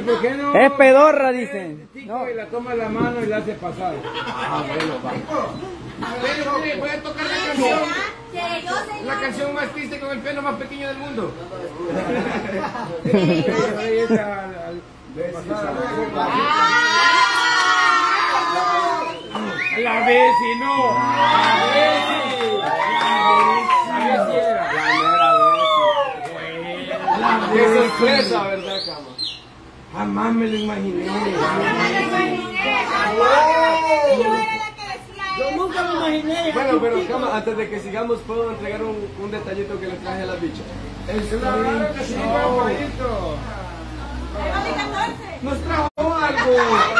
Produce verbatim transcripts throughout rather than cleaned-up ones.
¿Y por qué no? Es pedorra, dicen. No. Y la toma en la mano y la hace pasar. Ah, bueno, va. Pero, mire, voy a tocar la canción. La canción más triste con el piano más pequeño del mundo. Ahí está. La Bessie, no. La Bessie. La Bessie era. La mera Bessie. Qué sorpresa, ¿verdad, Cama? Jamás me lo imaginé. Yo nunca me imaginé. Bueno, pero Cama, antes de que sigamos, ¿puedo entregar un, un detallito que le traje a las bichas? Es una hora que sí, papadito. Nos trajo algo.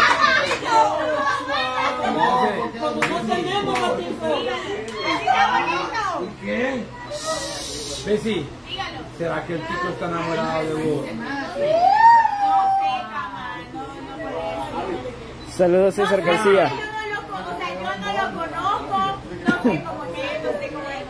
Como no tenemos ¿Qué? Bessie, ¿será que el chico está enamorado de vos? Saludos, César García. Yo no lo conozco, o sea, yo no lo conozco, no sé cómo es, no sé cómo es.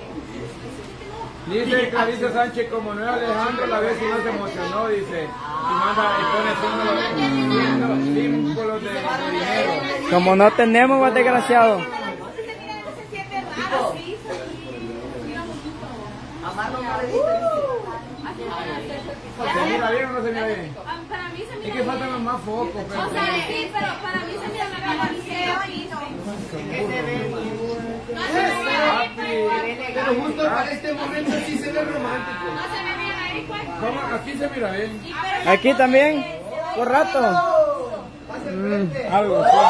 Dice Clarisa Sánchez, como no es Alejandro, la vez si no se emocionó, dice. Y manda y pone símbolos, símbolos de, de dinero. Como no tenemos, más desgraciado. ¿Se mira bien o no se mira bien? Para mí se mira Es que faltan más focos. Pero... O sea, sí, pero para mí se mira bien. Pero justo para este momento sí se ve romántico. No se ve bien ahí, pues. ¿Cómo? Aquí se mira bien. Aquí también, por rato. Mm, Algo, sí.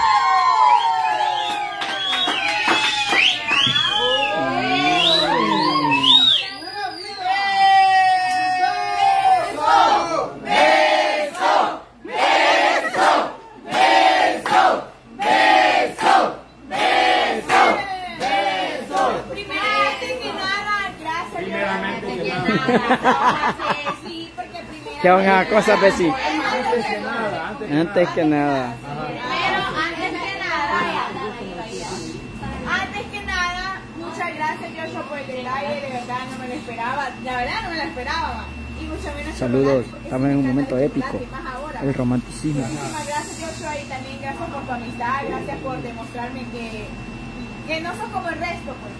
¿Qué una cosa, Bessie? Antes que nada, antes que Antes que nada. Pero antes que nada, antes que nada, muchas gracias, Joshua, por el detalle, de verdad no me lo esperaba, la verdad no me lo esperaba. Y mucho menos Saludos, chocolate, estamos en un momento porque épico. chocolate, más ahora. El romanticismo. Muchísimas gracias, Joshua, y también gracias por tu amistad, gracias por demostrarme que, que no sos como el resto, pues.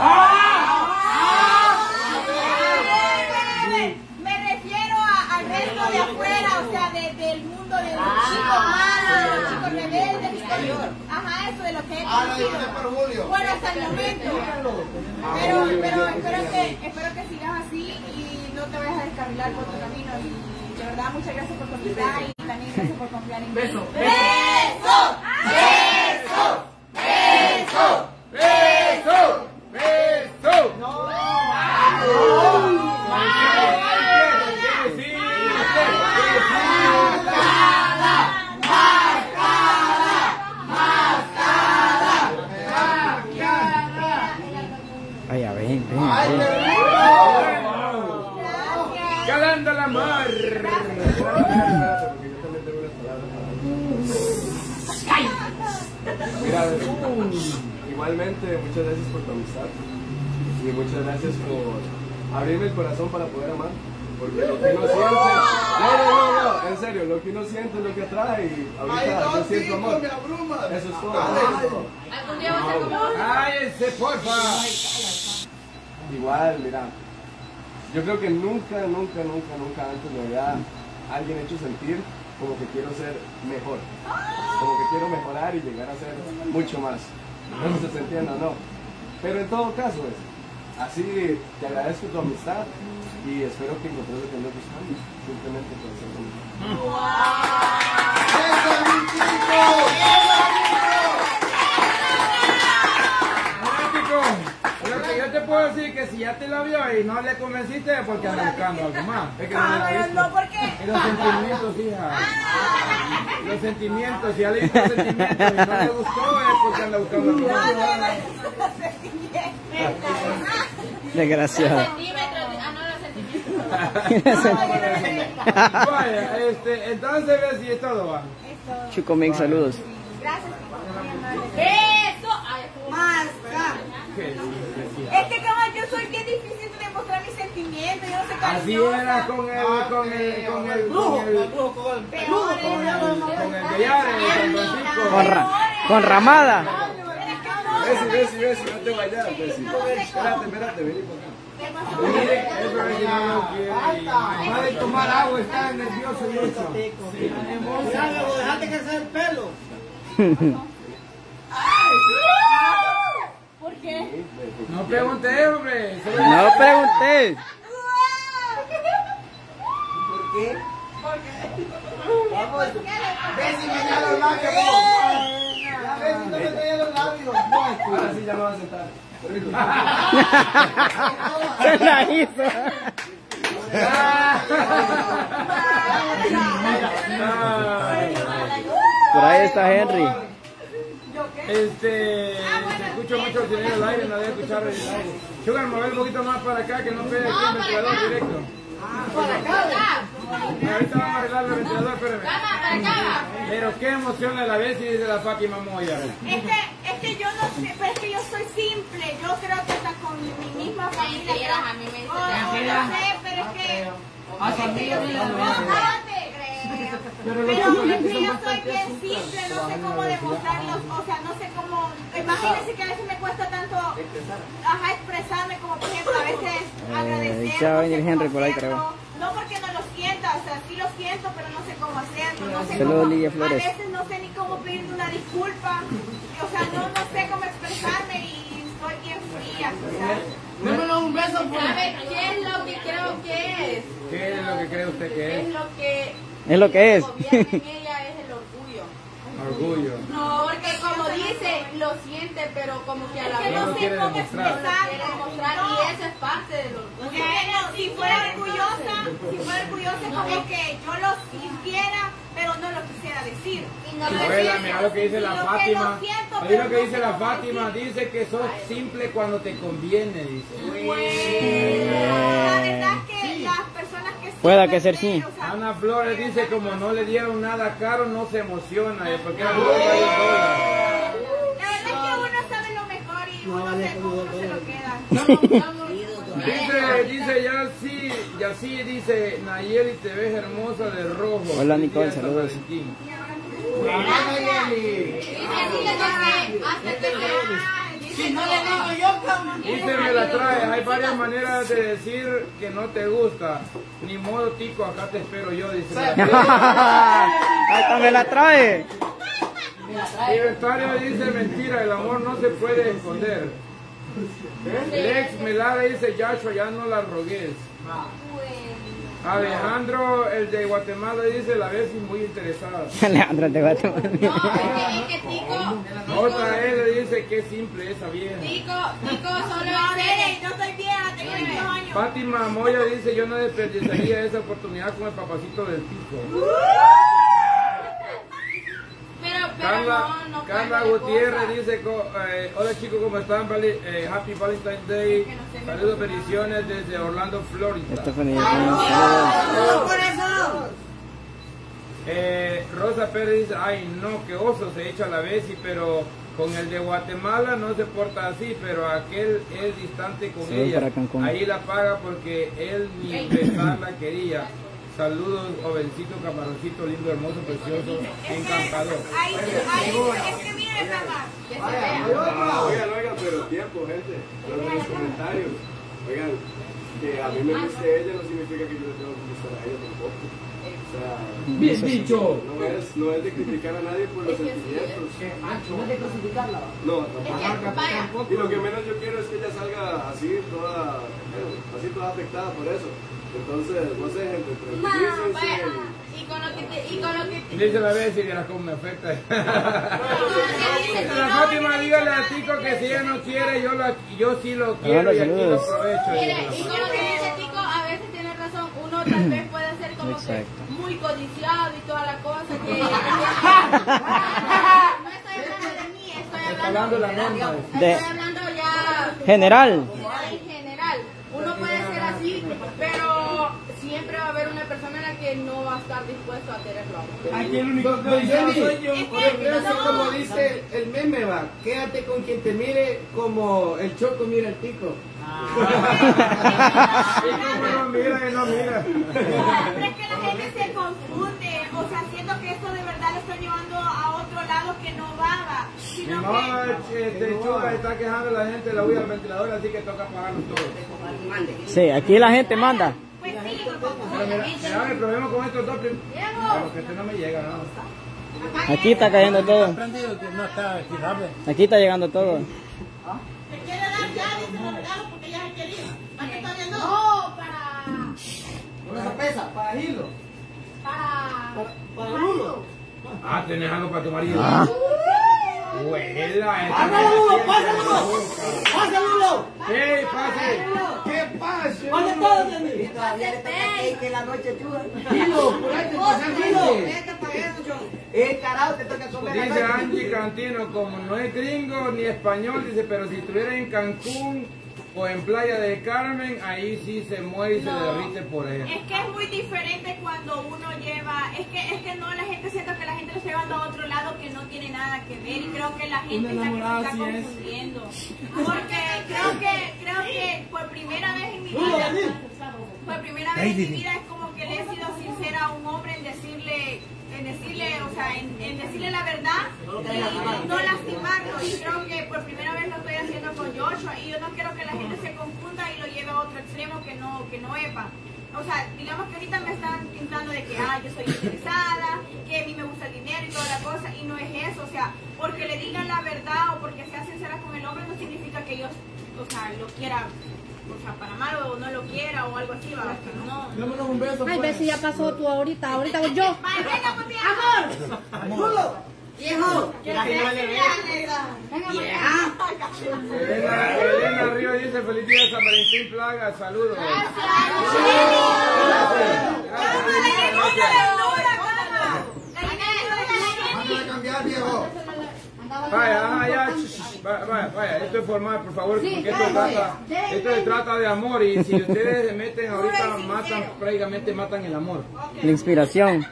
Me refiero a, al resto de afuera, o sea, de, del mundo de los chicos malos, de los chicos rebeldes, exterior. Ajá, eso de lo que he conocido. Bueno, hasta el momento. Pero, pero espero que, espero que sigas así y no te vayas a descarrilar por tu camino. Y de verdad, muchas gracias por tu amistad y también gracias por confiar en mí. Beso. ¡Beso! ¡Beso! ¡Beso! ¡Beso! ¡No! Vaya, ven, ven, ven. Calando la mar. Mira, igualmente, muchas gracias por tu amistad y muchas gracias por abrirme el corazón para poder amar. Porque lo que uno siente, no, no, no, no, en serio, lo que uno siente es lo que atrae y ahorita yo siento amor. Eso es todo. ¿Algún día vas a comer? ¡Cállense, porfa! Igual, mira, yo creo que nunca, nunca, nunca, nunca antes me había alguien hecho sentir como que quiero ser mejor, como que quiero mejorar y llegar a ser mucho más. No sé si se entiende o no, pero en todo caso es así. Te agradezco tu amistad y espero que encontres lo que andas buscando, simplemente por ser conmigo. Lo que yo te puedo decir que si ya te lo vio y no le convenciste es porque anda buscando algo más. Es que no Ah, le pero no, ¿por qué? Y los sentimientos, hija. Los sentimientos, si ya le hizo los sentimientos y no le gustó es porque anda buscando algo más. Desgraciado. Vaya, este, entonces ves si es todo va. Chico Mix, saludos. Gracias. Eso. Más. ¿Qué? Es que como yo soy bien difícil de demostrar mis sentimientos, yo no sé Así era con el, con el, con el, con el, con el Bellar, el San Francisco. Con, ra con ramada. Besi, Besi, Besi, no te vayas, Besi. Espérate, espérate, vení por acá. Mire, eso es que no lo quiere. Va a tomar agua, está nervioso y eso. Dejate crecer el pelo. ¿Por qué? No pregunté, hombre. No pregunté. ¿Por qué? ¿Por qué? Besi me da los labios. La Besi no me da los labios. Ahora sí ya me vas a sentar. Se la hizo. Por ahí está Henry. Este, se escucha mucho el sonido del aire, no debe escuchar el aire. Sugar, mover un poquito más para acá, que no pegue aquí el ventilador directo. Ahorita vamos a arreglar el ventilador, espérame. Pero qué emoción a la vez y dice la Fátima Moya. Es que, es que yo no sé, pero es que yo soy simple. Yo creo que hasta con mi misma familia. Pero, a mí me oh, no sé, pero es que. A su amiga me la No, espérate. Pero es que yo soy bien simple, no sé cómo demostrarlo, o sea, no sé cómo, imagínense que a veces me cuesta tanto, ajá, expresarme, como por ejemplo, a veces agradecer, ya va a no sé venir cómo Henry por ahí, hacerlo. creo. No porque no lo sienta, o sea, sí lo siento, pero no sé cómo hacerlo, no sé Saludos, cómo, Lidia Flores. a veces no sé ni cómo pedirle una disculpa, o sea, no, no sé cómo expresarme y estoy bien fría, ¿sabes? Démelo un beso, pues. ¿Sabe qué es lo que creo que es? ¿Qué es lo que cree usted que Es es? lo que Es lo que es. gobierna en ella es el orgullo. Orgullo. No, porque como dice, lo siente, pero como que a la Es que vez no lo sé quiere cómo demostrar. expresarlo. quiere demostrar No. y eso es parte del orgullo. Bueno, si fuera orgullosa, si fuera orgullosa, como que yo lo sintiera, pero no lo quisiera decir. Y no lo Abuela, siento. mira lo que dice la Lo que Fátima. lo siento, Oye pero lo que no dice sé la cómo Fátima, decir. dice que sos simple cuando te conviene, dice. La verdad es que las personas que Pueda que ser sí. o sea, Ana Flores dice como no le dieron nada caro, no se emociona, ¿eh? Porque era muy varios dólares. la verdad es que uno sabe lo mejor y uno sé cómo uno se lo queda. Dice, dice Yassi, Yassi dice, Nayeli te ves hermosa de rojo. Hola, Nicole, Feliz día, saludos. San Valentín. Si no le digo yo, cabrón. Dice, me la traes, hay varias maneras de decir que no te gusta. Ni modo, tico, acá te espero yo, dice. Hasta me la trae. Libertario dice, mentira, el amor no se puede esconder. Lex Melada dice, Yashua, ya no la rogues. Alejandro, el de Guatemala, dice, la ves muy interesada. Alejandro te va a tomar. No, es que, es que Tico, Otra él le dice, qué simple esa vieja. Tico, Tico solo No, es nene, no estoy vieja, tengo veintidós años. Fátima Moya dice, yo no desperdiciaría esa oportunidad con el papacito del tico. Pero, pero Carla, no, no Carla cualquier Gutiérrez cosa. dice, co- eh, hola chicos, ¿cómo están? Vale, eh, Happy Valentine's Day. Saludos, bendiciones desde Orlando, Florida. Estefanía, saludos. Eh, Rosa Pérez dice, ay no, que oso se echa la Besi, pero con el de Guatemala no se porta así, pero aquel es distante con Saludos ella. para Cancún. Ahí la paga porque él ni besar la quería. Saludos, jovencito, camaroncito, lindo, hermoso, precioso, encantador. Ahí, ahí, es que mire, mamá. Que se vea. Oigan, oigan, pero tiempo, gente. Los de los comentarios. Oigan, que a mí me guste ella no significa que yo le tengo que gustar a ella tampoco. O sea, Bien dicho. no es, no es de criticar a nadie por los sentimientos. No es de crucificarla. No, Es tampoco. que, vaya, Y lo que menos yo quiero es que ella salga así, toda, así toda afectada por eso. Entonces, no sé, gente, vaya, tranquilícense. y con lo que te, y con lo que te, Dice la Besi, verás cómo me afecta. dice, La Fátima, dígale a Tico que si ella no quiere, yo, la, yo sí lo quiero Hola, y aquí lo saludos. aprovecho. mire, y con lo que dice Tico, a veces tiene razón, uno tal vez puede ser como Exacto. que muy codiciado y toda la cosa, que no estoy hablando de mí, estoy Está hablando hablando, de la norma. estoy hablando ya General. en general. Uno puede ser así, pero siempre va a haber una persona en la que no va a estar estar dispuesto a quererlo a uno. Aquí el único que soy yo. Yo creo que como dice el meme, va, quédate con quien te mire como el choco mira el tico. No mira y no mira. Pero es que la gente se confunde, o sea, siento que esto de verdad lo está llevando a otro lado que no va, sino no, que... este Chuga está quejando la gente de la huida al ventilador, así que toca pagarlos todos. Sí, aquí la gente manda. Pues sí, pues, pero mira, mira, el problema con estos dos, pero que este no me llega, ¿no? Aquí está cayendo todo. Aquí está llegando todo. ¿Te quiere dar ya? Dice los regalos porque ya se quería. ¿Para qué está viendo? No, para... Una sorpresa, para hilo. Para... Para Rulo. Ah, tenés algo para tu marido. Ah. Huela, ¡Pásalo, pásalo! ¡Pásalo! ¿Qué pase? ¿Qué pase? ¿Dónde todo, Dani? Y todavía le toca que la noche chuga. Hilo, por ahí te pasa gente. El carajo te toca comer. Dice Angie Cantino, como no es gringo ni español, dice, pero si estuviera en Cancún o en Playa del Carmen, ahí sí se muere y se No. derrite por ella. Es que es muy diferente cuando uno lleva, es que es que no, la gente siente que la gente lo está llevando a otro lado que no tiene nada que ver y creo que la gente es la que se está confundiendo. Porque creo que, creo que por primera vez en mi vida, por primera vez en mi vida es como que le he sido sincera a un hombre en decirle, en decirle, o sea, en, en decirle la verdad y no lastimarlo. Y creo que por primera vez lo estoy haciendo con Joshua y yo no quiero que la gente se confunda y lo lleve a otro extremo que no, que no es. O sea, digamos que ahorita me están pintando de que ah, yo soy interesada, que a mí me gusta el dinero y toda la cosa, y no es eso. O sea, porque le digan la verdad o porque sea sincera con el hombre no significa que yo, o sea, lo quiera, o sea, para mal o no lo quiera o algo así, ¿va? No. Démonos un beso. Ay, ve si ya pasó tú ahorita, ahorita voy yo. Vale, venga, pues, mi amor. Rulo. Viejo. Venga, Elena, Elena Río dice, feliz día San Valentín Plaga, saludos. Vamos a cambiar, viejo. Vaya, ajá, ya, shh, vaya, vaya, vaya, esto es formal, por favor, Sí, porque esto se dale, trata, dale. esto se trata de amor y si ustedes se meten ahorita, matan, prácticamente matan el amor. La inspiración.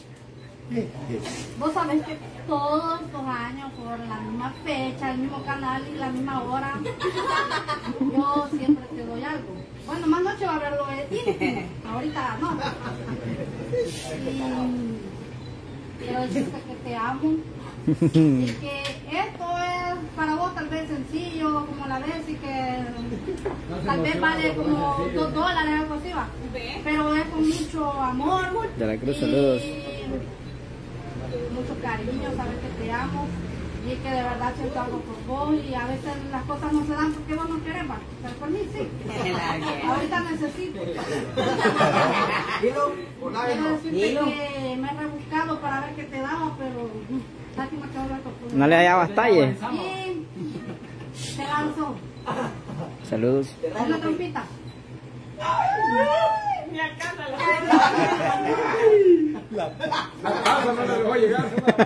Vos sabés que todos los años, por la misma fecha, el mismo canal y la misma hora, yo siempre te doy algo. Bueno, más noche va a haber lo de íntimo, ahorita no. Y quiero decirte que te amo. Y que esto es para vos tal vez sencillo, como la ves, y que tal vez vale como dos dólares, algo así, va. Pero es con mucho amor. De la Cruz, y saludos. mucho cariño, sabes que te amo y que de verdad siento algo por vos y a veces las cosas no se dan porque vos no querés, va. Pero por mí sí. Ahorita necesito. Hilo, hola, Quiero decirte hilo. que me he rebuscado para ver qué te daba, pero lástima que ahora te No le hallabas talle. Y te lanzo Saludos. una trompita. A casa no le dejó llegar.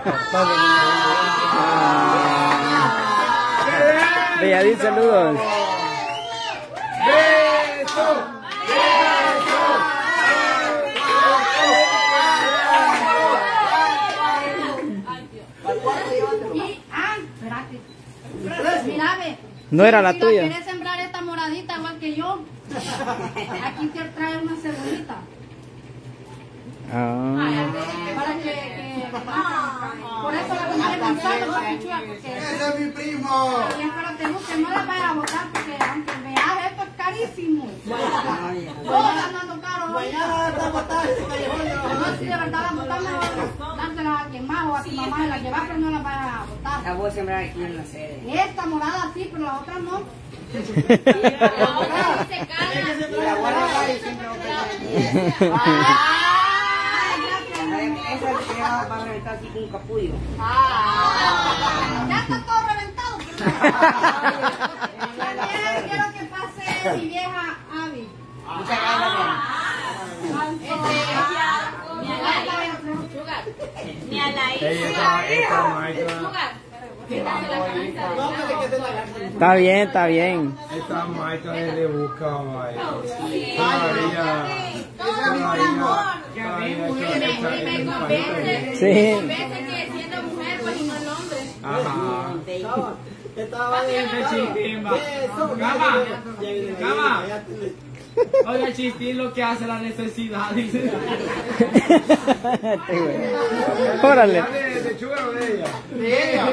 Belladín, saludos. ¡Beso! Y, ah, espérate. Mira, ve. No era la si tuya. Si quieres sembrar esta moradita igual que yo, aquí te trae una cebulita. Ah. Para que, que por eso la compré pensando para que chuga, porque Ese es mi primo. y espero te guste, no la vayas a botar porque aunque veas esto es carísimo. Todo está andando caro hoy. Mañana está botada ese callejón de los No, si de verdad la botas mejor dárselas a quien más o a tu mamá y la llevas, pero no la vayas a botar. La voy a sembrar aquí en la sede. Esta morada sí, pero la otra no. La otra sí se cala. Y la guarda ahí siempre va a pegar. Ay, gracias. Esa se va a reventar así con un capullo. Ya está todo reventado. También quiero que pase mi vieja Abby. Muchas gracias. Ni a la Ella hija. está, esta maestra, Sugar, quítase la camisa. Está bien, está bien. esta está Maite de busca, Maite. Sí. Convence que siendo mujer, pues no el hombre. Ajá. Estaba bien. Cama, cama. Oiga, Chistín, lo que hace la necesidad, dice. Órale. ¿De Sugar o de ella? De ella.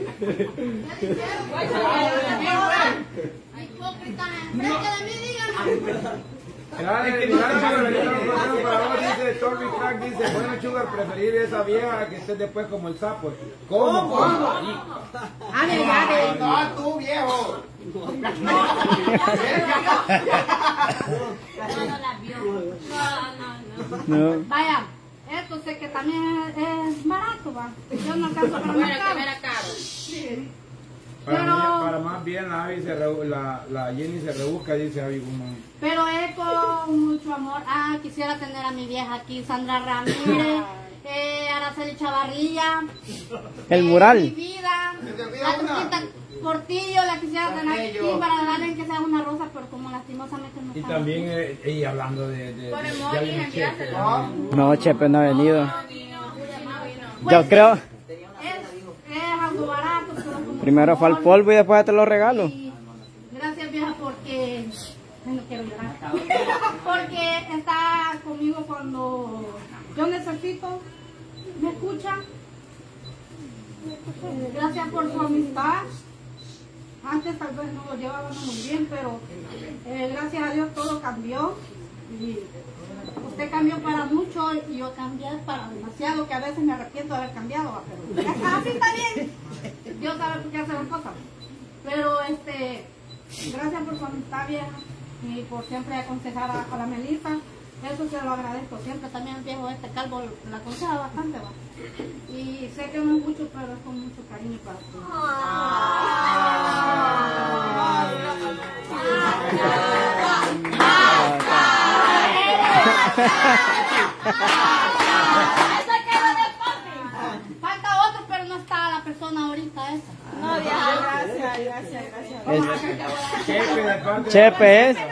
Hipócrita, enfrente de mí, díganme. Dale, dale, dale, para vos, dice Torby Crack, dice, bueno, Sugar, preferir esa vieja que esté después como el sapo. ¿Cómo? ¿Cómo? Ah, me gane. No, tú, viejo. No, no la vio. No, no, no. No. Vaya, esto sé que también es, es barato, va. Yo no alcanzo para Bueno, mercado. que era caro. Sí. Para, Pero- mí, para más bien la, Abby se re- la, la Jenny se rebusca, dice Abby Guzmán. Pero es con mucho amor. Ah, quisiera tener a mi vieja aquí, Sandra Ramírez, eh, Araceli Chavarrilla. El eh, mural. Mi vida, la Turquita Portillo, la quisiera tener aquí para darle que sea una rosa, pero como lastimosamente no Y está. también, eh, y hablando de... de, Con de, el de Mori, alguien enviáselo. cheque, No, Chepe no ha venido. No vino, no vino. Yo creo. Es, es algo barato, pero como Primero fue al amor. polvo y después te lo regalo. Y gracias, vieja, porque... Ay, no quiero llorar. Porque está conmigo cuando yo necesito. ¿Me escucha? Eh, Gracias por su amistad. Antes tal vez no lo llevábamos muy bien, pero eh, gracias a Dios todo cambió. Y usted cambió para mucho y yo cambié para demasiado, que a veces me arrepiento de haber cambiado, pero así está bien. Dios sabe por qué hace las cosas. Pero este, gracias por su amistad, vieja, y por siempre aconsejar a, a la Melissa. Eso se lo agradezco siempre. También el viejo este calvo la aconseja bastante, va. Y sé que no es mucho, pero es con mucho cariño para usted. Falta otro, pero no está la persona ahorita esa. No, vieja, gracias, gracias, gracias. Chepe, de parte de- Chepe es.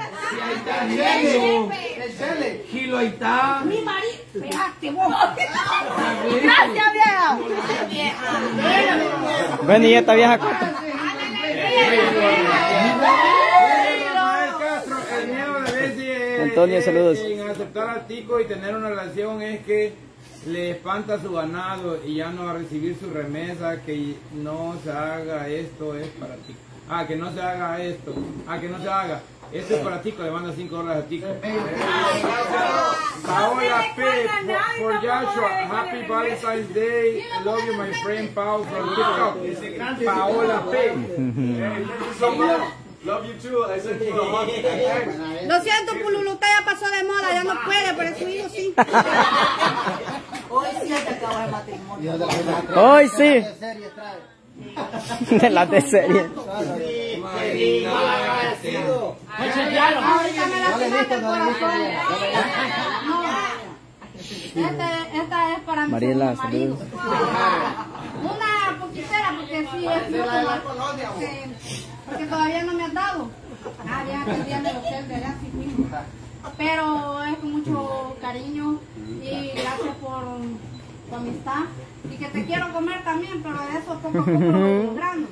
El Chele. Gilo, ahí está. Mi marido, pegaste vos. Gracias, vieja. Bueno, y esta vieja cuenta. Castro, el miedo de Bessie es- Antonio, es- saludos. en aceptar al tico y tener una relación es que le espanta su ganado y ya no va a recibir su remesa, que no se haga esto es para ti. Ah, que no se haga esto. Ah, que no se haga. Esto es para Tico, le manda cinco dólares a Tico. Paola P. For, for Joshua, Happy Valentine's Day. I love you, my friend Paul from TikTok. Paola P. Love you too. I said you a hug. Lo siento, Pululuta ya pasó de moda, ya no puede, pero su hijo sí. Hoy sí se acabó el matrimonio. Hoy sí. ¿Qué serie trae? De las de serie. Ahorita me la No le quitaste gusta, el no le gusta, corazón. no. Este, esta es para mi Mariela, segundo marido. saludos. Una poquitera, porque sí es mucho más. Sí, porque todavía no me han dado. Ah, ya tendría el hotel de allá, sí fuimos. Pero es con mucho cariño y gracias por tu amistad. Y que te quiero comer también, pero de eso poco a poco lo voy logrando.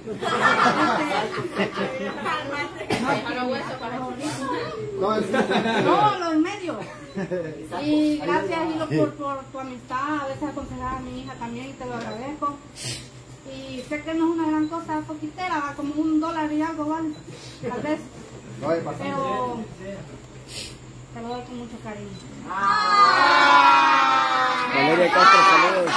Para hueso, para No, es No, lo en medio. Y gracias, Hilo, por, por tu amistad. A veces aconsejar a mi hija también y te lo agradezco. Y sé que no es una gran cosa poquitera, va como un dólar y algo, ¿vale? Tal vez. no, es bastante. Pero te lo doy con mucho cariño. Valeria Castro, saludos.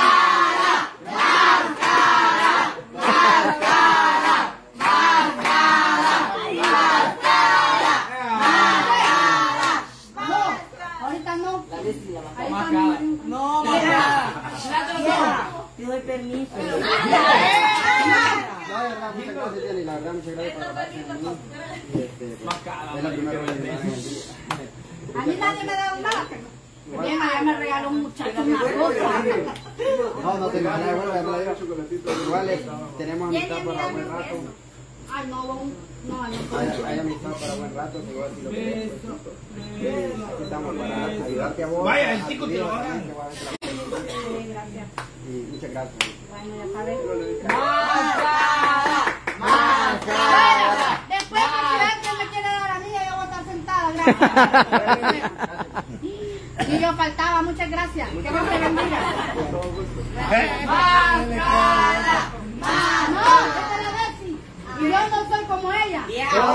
Ahorita no. La vez sí la va a Ahí está mi marido. No, mira. Te doy permiso. No, de verdad, muchas gracias, Jenny. La verdad, muchas gracias por acordarse de mí. Y, este, pues, es la primera vez que me dan el día. A mí nadie me ha dado nada. Bien, ya me regaló un muchacho una rosa. No, no te ganas, bueno, ya me la digo. Igual, eh, tenemos amistad por un buen rato. Ay, no, no, no. Hay, hay amistad para buen rato, te voy a decir lo que es. Aquí estamos para ayudarte a vos. Vaya, el chico te lo va a dar. Gracias. Y muchas gracias. Bueno, ya sabes. Más cara, más cara. Después que si me quiere dar a mí, yo voy a estar sentada. Gracias. Y yo faltaba, muchas gracias. Que Dios te bendiga. Más cara, más. No, esta es la Betsy. Y yo no soy como ella.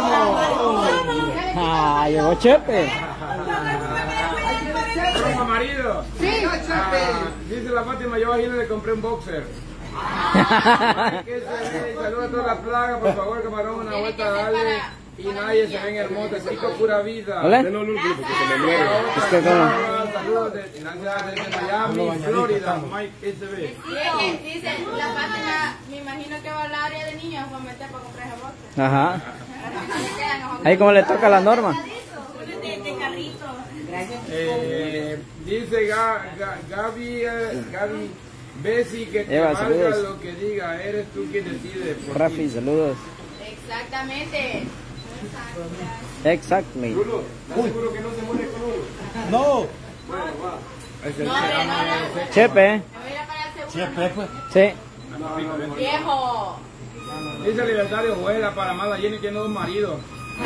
Ah, llegó Chepe. Como marido. Sí. Ah, dice la Fátima, yo a Gina le compré un boxer. Saludos a toda la plaga, por favor, camarón, una vuelta, dale. Y nadie se ven hermosas, chico, pura vida. ¿Hola? No, no, no, porque se me muere. Es que como... Saludos de, desde Miami, Florida, Mike S B. Dice, dice, la Fátima, me imagino que va al área de niños a meter para comprar ese boxer. Ajá. Ahí como le toca la norma. Eh, dice Ga, Ga, Gaby, eh, Gaby, Bessie, que te Eva, valga saludos. lo que diga, eres tú quien decide. por Rafi, ti. saludos. Exactamente. Exactly. Rulo, ¿estás seguro que no se muere con uno? No. Bueno, va. Es el No, hombre, no, no. Chepe. Me voy a ir a parar el seguro. Siempre, pues. Sí. Viejo. Dice el libertario, juega para más la Jenny tiene dos maridos.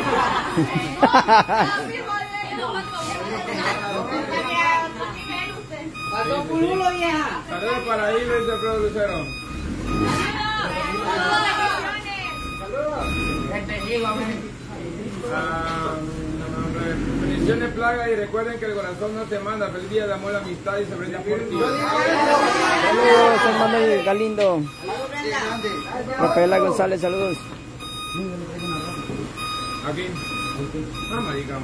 Pasó pululo, vieja. Saludos para ahí, Luis Alfredo Lucero. Ah, bendiciones, plaga, y recuerden que el corazón no te manda. Feliz día de amor, amistad y se prende por ti. Saludos, hermano Galindo. Rafaela González, saludos. Aquí. Ah, marica.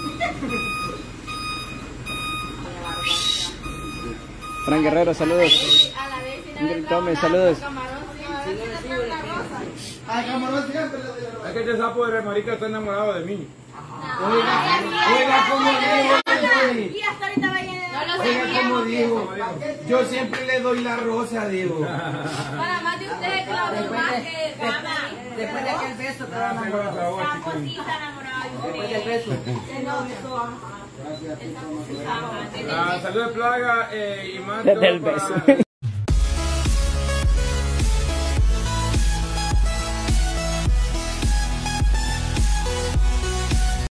Fran Guerrero, saludos. A la vez, si no Ingrid me trago Gómez, nada, saludos. camarón, sí, a ver si le trago una rosa. Ay, camarón, siempre. Es que este sapo de marica está enamorado de mí. Oiga, como digo. Y hasta ahorita va a llegar. No lo Oiga, como sabíamos. digo. Yo siempre le doy la rosa, digo. Para más de ustedes, Claudio, más que dama. Después de aquel beso te va a enamorar. Saposita enamorada de Después del usted. beso. Ah, saludos, plaga, eh, y más Desde el todo para- beso.